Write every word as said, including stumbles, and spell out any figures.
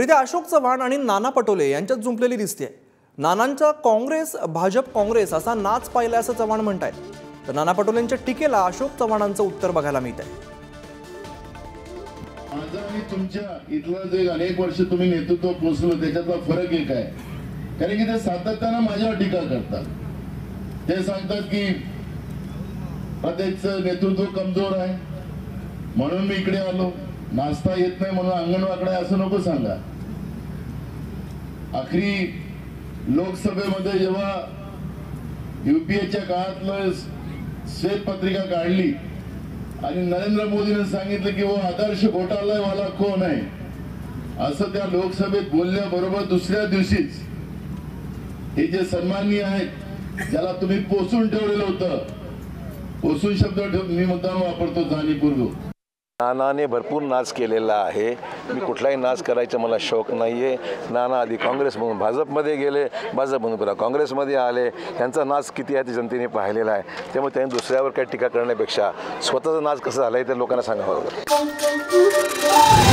तर इथे अशोक चव्हाण आणि नाना पटोले यांच्यात जुंपलेली दिसते। नानांचा काँग्रेस भाजप काँग्रेस असा नाच पाहिला असं चव्हाण म्हणतात, तर नाना पटोलेंच्या टीकेला अशोक चव्हाणांचं उत्तर बघायला मिळतंय। माझा आणि तुमच्या इथलं जे अनेक वर्ष तुम्ही नेतृत्व पोचलो त्याच्यातला फरक एक आहे, कारण की ते सातत्याने माझ्यावर टीका करतात। ते सांगतात की प्रत्येकचं नेतृत्व कमजोर आहे म्हणून मी इकडे आलो, नाचता येत नाही म्हणून अंगण वाकडा आहे असं नको सांगा। आखरी लोकसभेमध्ये जेव्हा यूपीएच्या काळातलं श्वेतपत्रिका काढली आणि नरेंद्र मोदीने सांगितलं की वो आदर्श घोटाळावाला कोण आहे असं त्या लोकसभेत बोलल्याबरोबर दुसऱ्या दिवशीच हे जे सन्माननीय आहेत ज्याला तुम्ही पोसून ठेवलेलं होतं, पोसून शब्द मी मुद्दाम वापरतो जाणीवपूर्वक, नानाने भरपूर नाच केलेला आहे। मी कुठलाही नाच करायचा मला शौक नाही आहे। नाना आधी काँग्रेसमधून भाजपमध्ये गेले, भाजपमधून पुन्हा काँग्रेसमध्ये आले, यांचा नाच किती आहे ते जनतेने पाहिलेला आहे। त्यामुळे त्यांनी दुसऱ्यावर काही टीका करण्यापेक्षा स्वतःचा नाच कसा झाला आहे ते लोकांना सांगावं।